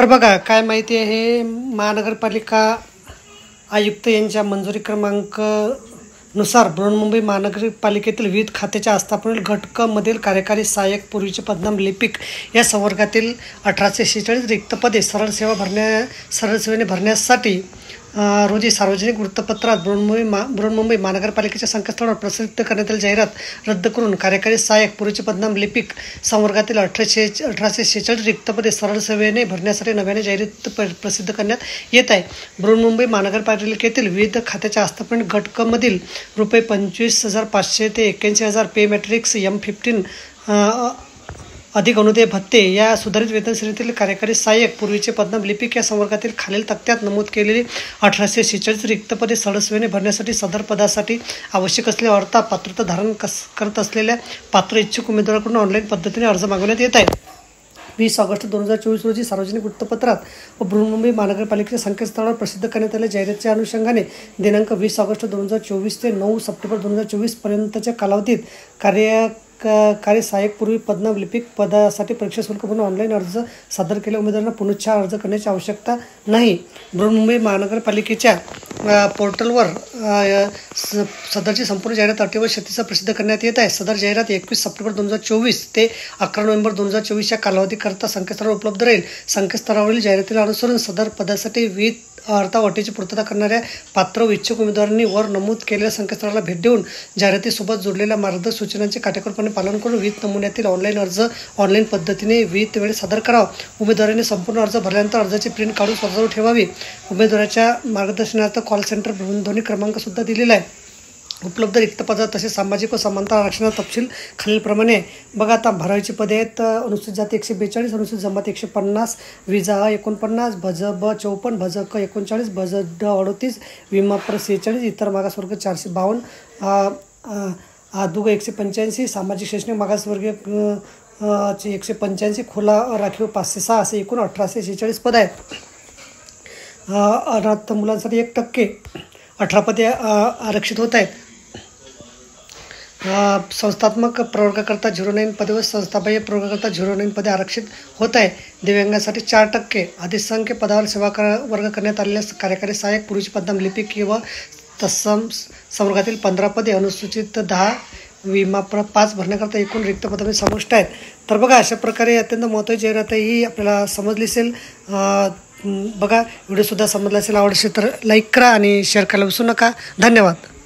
तर बघा काय माहिती आहे, महानगरपालिका आयुक्त यांच्या मंजुरी क्रमांक नुसार बृहन्मुंबई महानगरपालिकेतील विविध खात्याच्या आस्थापनेतील घटकामधील कार्यकारी सहाय्यक पूर्वीचे पदनाम लिपिक या संवर्गातील 1846 रिक्त पदे सरळ सेवेने भरण्यासाठी रोजी सार्वजनिक वृत्तपत्रात बृहन्मुंबई महानगरपालिकेच्या संकेतस्थळावर प्रसिद्ध करण्यात आलेली जाहिरात रद्द करून कार्यकारी सहाय्यक पूर्वीचे पदनाम लिपिक संवर्गातील 1846 रिक्त पदे सरळ सेवेने भरण्यासाठी नव्याने जाहिरात प्रसिद्ध करण्यात येत आहे। बृहन्मुंबई महानगरपालिकेतील विविध खात्याच्या आस्थापन घटकामधील रुपये 25,500 ते 81,000 पे मॅट्रिक्स M15 अधिक अनुदाय भत्ते या सुधारित वेतन श्रेणीतील कार्यकारी सहाय्यक पूर्वीचे पदनाम लिपिक या संवर्गातील खालील तक्त्यात नमूद केलेली 1846 रिक्त पदे सरळ सेवेने भरण्यासाठी सदर पदासाठी आवश्यक असलेल्या अर्थ पात्रता धारण करत असलेल्या पात्र इच्छुक उमेदवाराकडून ऑनलाईन पद्धतीने अर्ज मागवण्यात येत आहे। 20 ऑगस्ट 2024 रोजी सार्वजनिक वृत्तपत्रात व बृहन्मुंबई महानगरपालिकेच्या संकेतस्थळावर प्रसिद्ध करण्यात आलेल्या जाहिरातीच्या अनुषंगाने दिनांक 20 ऑगस्ट 2024 ते 9 सप्टेंबर 2024 पर्यंतच्या कालावधीत कार्यकारी सहाय्यक पूर्वी पदनाम लिपिक पदासाठी परीक्षा शुल्क भरून ऑनलाईन अर्ज सादर केलेल्या उमेदवारांना पुनश्च अर्ज करण्याची आवश्यकता नाही। बृहन्मुंबई महानगरपालिकेच्या पोर्टलवर सदरची संपूर्ण जाहिरात अटीवर क्षतीचा प्रसिद्ध करण्यात येत आहे। सदर जाहिरात 21 सप्टेंबर 2024 ते 11 नोव्हेंबर 2024 या कालावधीकरता संकेतस्थळावर उपलब्ध राहील। संकेतस्थळावरील जाहिरातीला अनुसरून सदर पदासाठी विविध अटीची पूर्तता करणाऱ्या पात्र व इच्छुक उमेदवारांनी वर नमूद केलेल्या संकेतस्थळाला भेट देऊन जाहिरातीसोबत जोडलेल्या मार्गदर्शक सूचनांचे काटेकोरपणे पालन करून विविध नमुन्यातील ऑनलाईन अर्ज ऑनलाईन पद्धतीने विविध वेळेस सादर करावा। उमेदवारांनी संपूर्ण अर्ज भरल्यानंतर अर्जाची प्रिंट काढून स्वतःजवळ ठेवावी। उमेदवाराच्या मार्गदर्शनार्थ कॉल सेंटर भ्रमणध्वनी क्रमांक सुद्धा दिलेला आहे। उपलब्ध रिक्त पदात तसेच सामाजिक व समांतर आरक्षणाचा तपशील खालीलप्रमाणे बघा। आता भरायची पदे आहेत: अनुसूचित जाती 142, अनुसूचित जमाती 150, विजा 49, भज ब 54, भज क 39, भज ड 38, विमा प्र 46, इतर मागासवर्ग 452, आदुग 185, सामाजिक शैक्षणिक मागासवर्गीय 185, खुला राखीव 506 असे एकूण 1846 पद आहेत। अनाथ मुलांसाठी 1% 18 पदे आरक्षित होत आहेत। संस्थात्मक प्रवर्गाकरता 09 पदे व संस्थाबाह्य प्रवर्गाकरता 09 पदे आरक्षित होत आहे। दिव्यांगांसाठी 4% अधिसंख्य पदावर सेवा वर्ग करण्यात आलेल्या कार्यकारी सहाय्यक पूर्वीचे पदनाम लिपिक किंवा तत्सम संवर्गातील 15 पदे, अनुसूचित 10, विमा प्र 5 भरण्याकरता एकूण रिक्त पदांमध्ये समाविष्ट आहेत। तर बघा, अशा प्रकारे अत्यंत महत्त्वाची जाहिरात ही आपल्याला समजली असेल। बघा, व्हिडिओसुद्धा समजला असेल, आवडले तर लाईक करा आणि शेअर करायला विसरू नका। धन्यवाद।